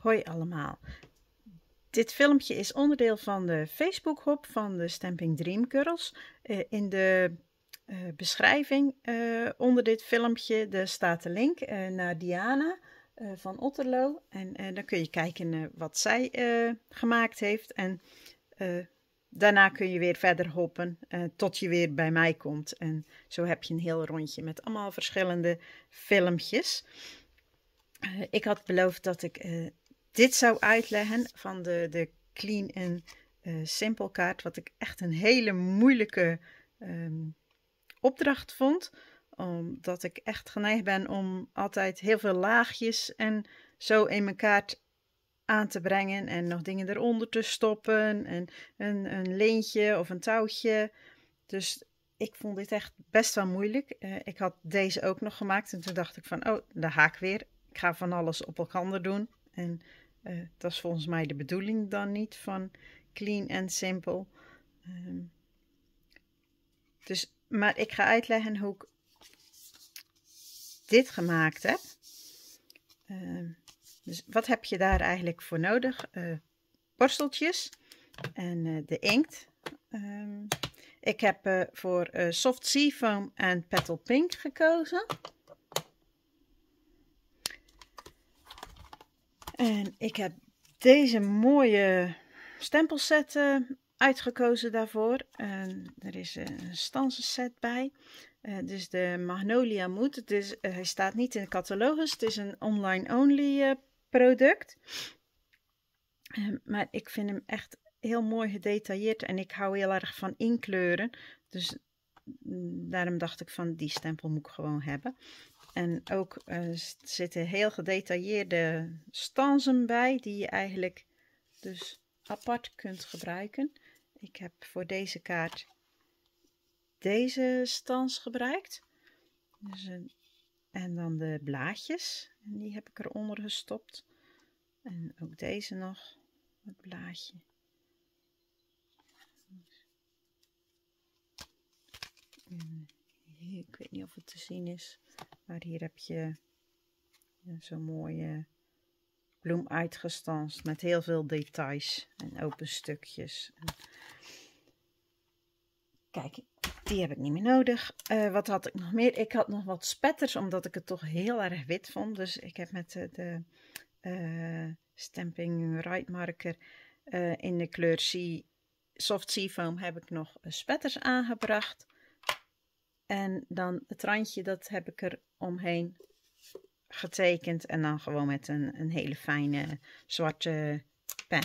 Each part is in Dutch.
Hoi allemaal. Dit filmpje is onderdeel van de Facebook-hop van de Stamping Dream Girls. In de beschrijving onder dit filmpje staat de link naar Diana van Otterlo. En dan kun je kijken wat zij gemaakt heeft. En daarna kun je weer verder hoppen tot je weer bij mij komt. En zo heb je een heel rondje met allemaal verschillende filmpjes. Ik had beloofd dat ik dit zou uitleggen van de Clean and Simple kaart. Wat ik echt een hele moeilijke opdracht vond. Omdat ik echt geneigd ben om altijd heel veel laagjes en zo in mijn kaart aan te brengen. En nog dingen eronder te stoppen. En een leentje of een touwtje. Dus ik vond dit echt best wel moeilijk. Ik had deze ook nog gemaakt. En toen dacht ik van, oh, daar ga ik weer. Ik ga van alles op elkaar doen. En dat is volgens mij de bedoeling dan niet van Clean and Simple. Maar ik ga uitleggen hoe ik dit gemaakt heb. Dus wat heb je daar eigenlijk voor nodig? Borsteltjes en de inkt. Ik heb voor Soft Seafoam en Petal Pink gekozen. En ik heb deze mooie stempelset uitgekozen daarvoor. Er is een stansenset bij. Dus de Magnolia Mood. Hij staat niet in de catalogus. Het is een online-only product. Maar ik vind hem echt heel mooi gedetailleerd. En ik hou heel erg van inkleuren. Dus daarom dacht ik van die stempel moet ik gewoon hebben. En ook zitten heel gedetailleerde stansen bij, die je eigenlijk dus apart kunt gebruiken. Ik heb voor deze kaart deze stans gebruikt. Dus en dan de blaadjes, en die heb ik eronder gestopt. En ook deze nog, het blaadje. Ik weet niet of het te zien is. Maar hier heb je zo'n mooie bloem uitgestanst met heel veel details en open stukjes. Kijk, die heb ik niet meer nodig. Wat had ik nog meer? Ik had nog wat spetters, omdat ik het toch heel erg wit vond. Dus ik heb met de Stamping Right marker in de kleur Soft Seafoam heb ik nog spetters aangebracht. En dan het randje, dat heb ik er omheen getekend. En dan gewoon met een hele fijne zwarte pen.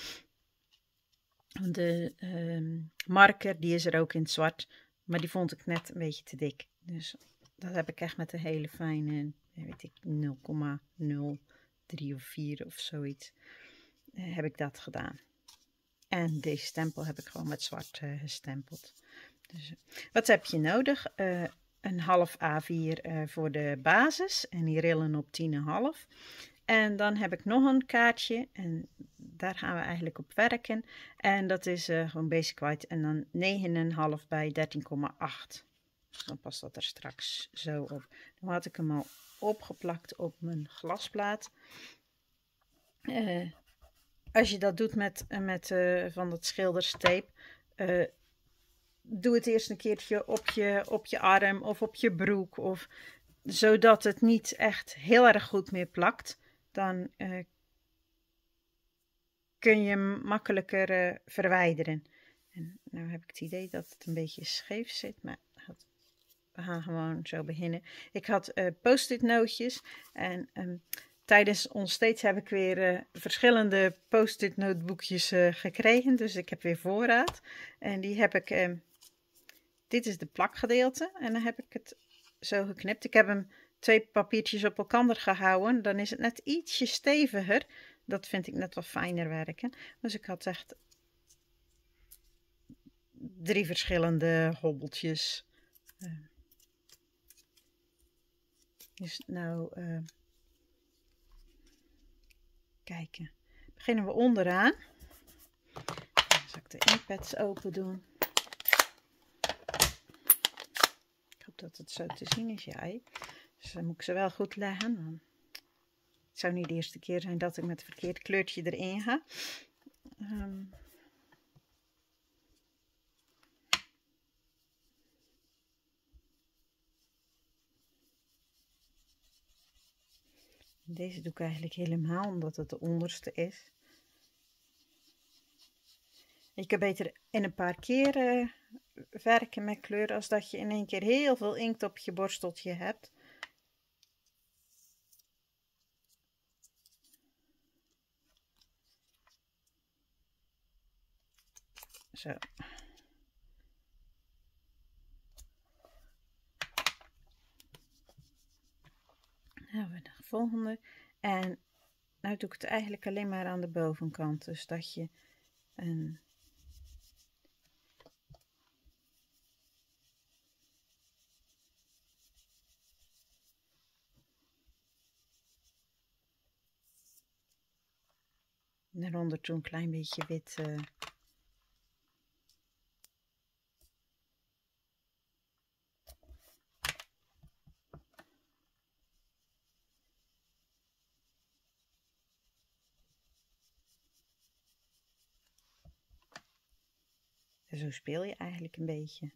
De marker, die is er ook in het zwart. Maar die vond ik net een beetje te dik. Dus dat heb ik echt met een hele fijne, weet ik, 0,03 of 4 of zoiets. Heb ik dat gedaan. En deze stempel heb ik gewoon met zwart gestempeld. Dus, wat heb je nodig? Een half A4 voor de basis en die rillen op 10,5. En dan heb ik nog een kaartje en daar gaan we eigenlijk op werken. En dat is gewoon basic white en dan 9,5 bij 13,8. Dus dan past dat er straks zo op. Dan had ik hem al opgeplakt op mijn glasplaat. Als je dat doet met van dat schilderstape, doe het eerst een keertje op je arm of op je broek. Zodat het niet echt heel erg goed meer plakt. Dan kun je hem makkelijker verwijderen. En nou heb ik het idee dat het een beetje scheef zit. Maar we gaan gewoon zo beginnen. Ik had post-it nootjes. En tijdens ons steeds heb ik weer verschillende post-it notebookjes gekregen. Dus ik heb weer voorraad. En die heb ik... dit is de plakgedeelte. En dan heb ik het zo geknipt. Ik heb hem 2 papiertjes op elkaar gehouden. Dan is het net ietsje steviger. Dat vind ik net wat fijner werken. Dus ik had echt 3 verschillende hobbeltjes. Dus nou... kijken. Beginnen we onderaan. Dan zal ik de inkpads open doen. Ik hoop dat het zo te zien is, jij. Dus dan moet ik ze wel goed leggen. Dan zou niet de eerste keer zijn dat ik met het verkeerde kleurtje erin ga. Deze doe ik eigenlijk helemaal omdat het de onderste is. Je kan beter in een paar keer werken met kleur als dat je in één keer heel veel inkt op je borsteltje hebt. Zo. Nou, we de volgende. En nu doe ik het eigenlijk alleen maar aan de bovenkant. Dus dat je een... En daaronder toen een klein beetje wit... En zo speel je eigenlijk een beetje.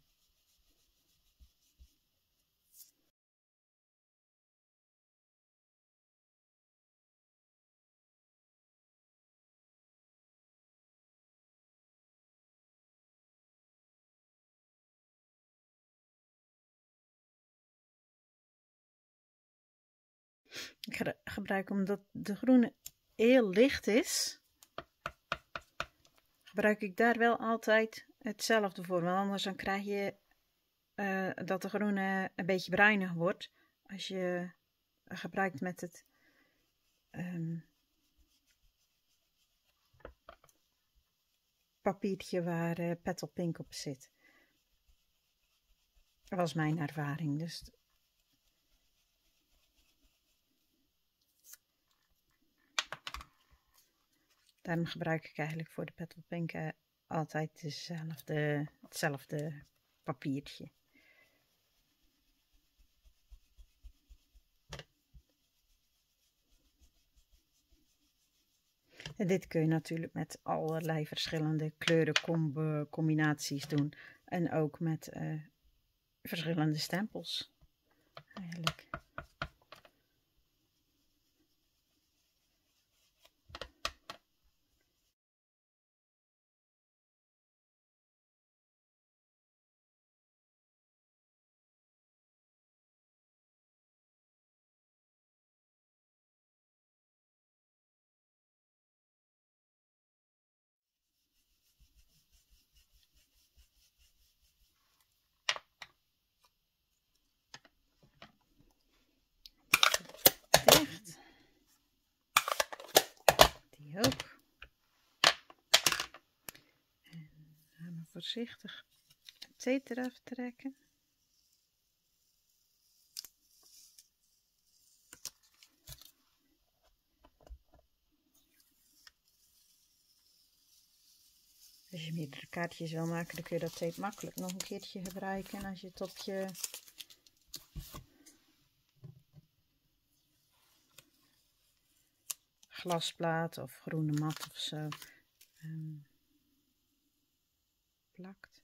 Ik gebruik, omdat de groene heel licht is, gebruik ik daar wel altijd hetzelfde voor. Want anders dan krijg je dat de groene een beetje bruinig wordt. Als je gebruikt met het papiertje waar Petal Pink op zit. Dat was mijn ervaring. Dus daarom gebruik ik eigenlijk voor de Petal Pink altijd hetzelfde papiertje. En dit kun je natuurlijk met allerlei verschillende kleurencombinaties doen. En ook met verschillende stempels. Eigenlijk. Dicht. Die ook. En gaan we voorzichtig het tape eraf trekken. Als je meerdere kaartjes wil maken, dan kun je dat tape makkelijk nog een keertje gebruiken. En als je het op je glasplaat of groene mat of zo plakt.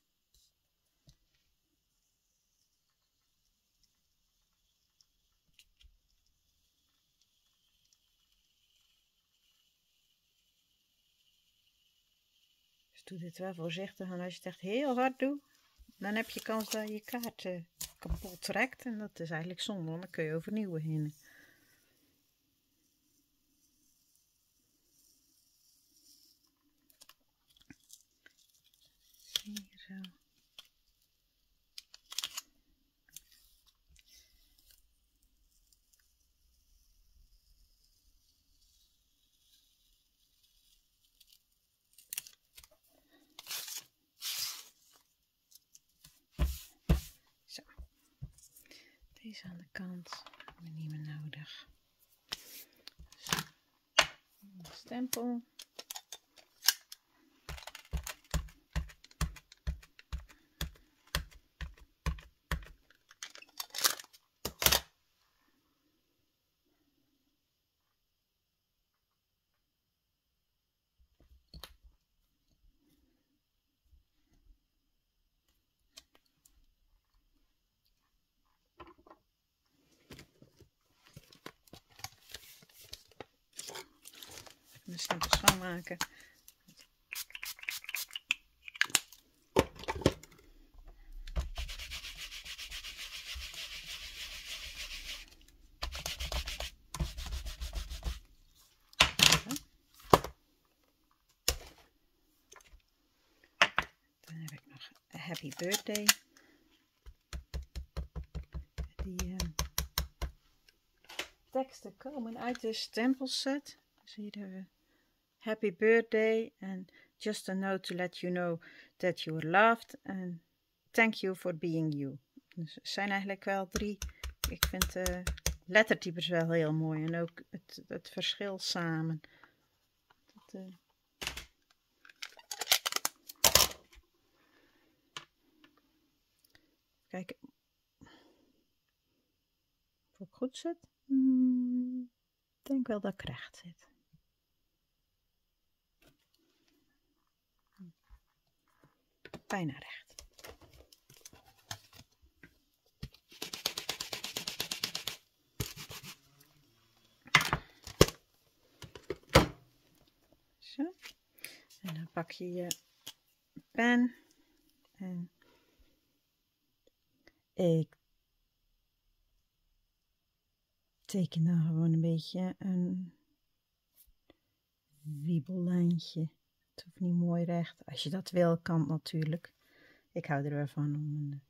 Dus doe dit wel voorzichtig, en als je het echt heel hard doet, dan heb je kans dat je kaart kapot trekt. En dat is eigenlijk zonde, want dan kun je overnieuw beginnen. Hier zo. Zo. Deze aan de kant hebben we niet meer nodig. Zo. Een stempel. de stempel schoonmaken. Dan heb ik nog Happy Birthday. Die teksten komen uit de stempelset. Dus hier hebben we Happy Birthday and just a note to let you know that you're loved and thank you for being you. Dus er zijn eigenlijk wel 3. Ik vind lettertypes wel heel mooi en ook het verschil samen. Kijk, of ik goed zit. Ik denk wel dat ik recht zit. Bijna recht. Zo. En dan pak je je pen en ik teken dan gewoon een beetje een wiebellijntje. Het hoeft niet mooi recht. Als je dat wil, kan het natuurlijk. Ik hou er wel van om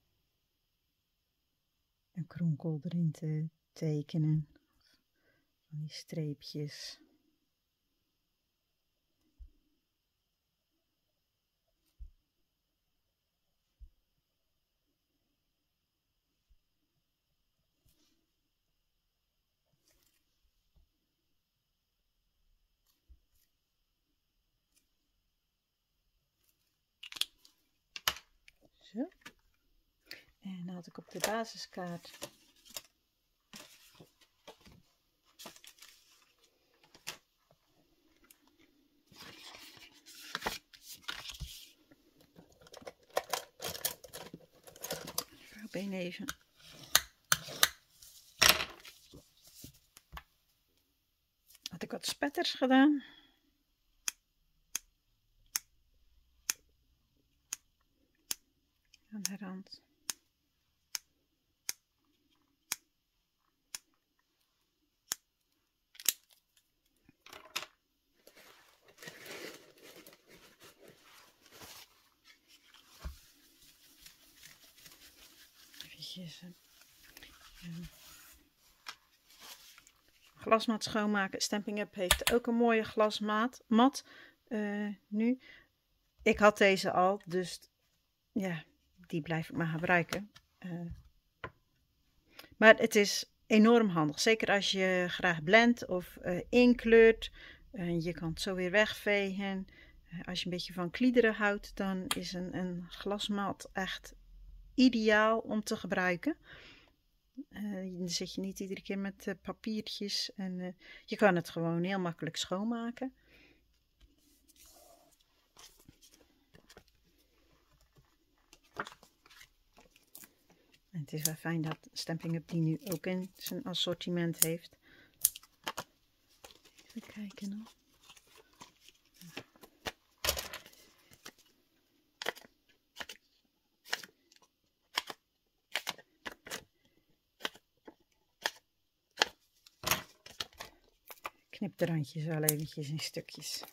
een kronkel erin te tekenen. Van die streepjes. Zo. En dan had ik op de basiskaart been even. Had ik wat spetters gedaan. Aan de rand. Eventjes glasmat schoonmaken. Stampin' Up heeft ook een mooie glasmat. Nu. Ik had deze al, dus ja, die blijf ik maar gebruiken. Maar het is enorm handig. Zeker als je graag blendt of inkleurt. Je kan het zo weer wegvegen. Als je een beetje van kliederen houdt, dan is een glasmat echt ideaal om te gebruiken. Dan zit je niet iedere keer met papiertjes. En je kan het gewoon heel makkelijk schoonmaken. En het is wel fijn dat Stampin' Up die nu ook in zijn assortiment heeft. Even kijken nog. Ik knip de randjes wel eventjes in stukjes.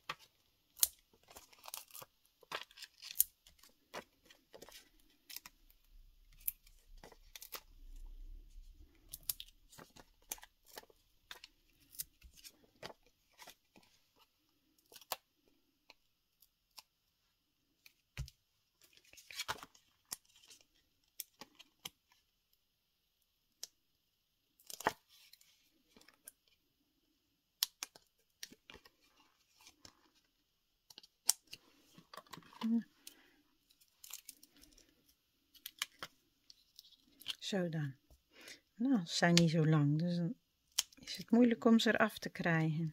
Zo dan. Nou, ze zijn niet zo lang, dus dan is het moeilijk om ze eraf te krijgen.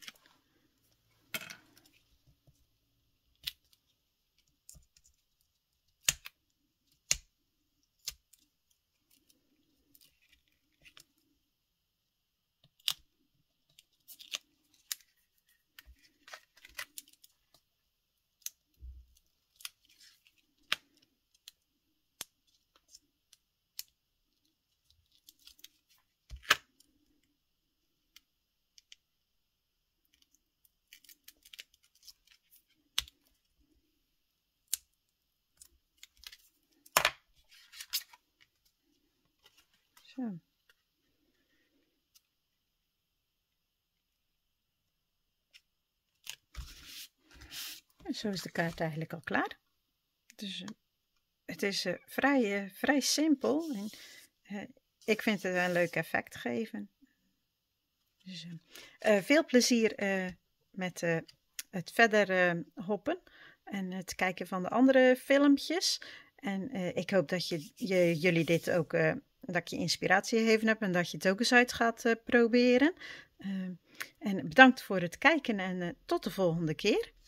Zo. En zo is de kaart eigenlijk al klaar. Dus het is vrij simpel. En, ik vind het een leuk effect geven. Dus, veel plezier met het verder hoppen en het kijken van de andere filmpjes. En ik hoop dat jullie dit ook, dat je inspiratie gegeven hebt en dat je het ook eens uit gaat proberen. En bedankt voor het kijken en tot de volgende keer.